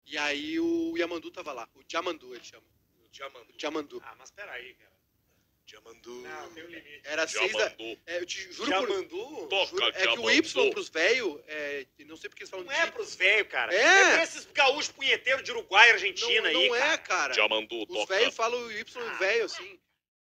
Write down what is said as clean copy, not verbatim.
E aí o Yamandu tava lá. O Jamandu, ele chama. Diamandu. O Jamandu. Ah, mas peraí, cara. Diamandu. Não, tem um limite. Era 6 da... Jamandu. eu te juro Diamandu? Toca, É que o Jamandu. Y pros velhos, não sei porque eles falam Não é pros velhos, cara. É. É pra esses gaúchos punheteiros de Uruguai e Argentina não aí, é, cara. cara. Jamandu, Os toca. velhos falam o Y velho, assim.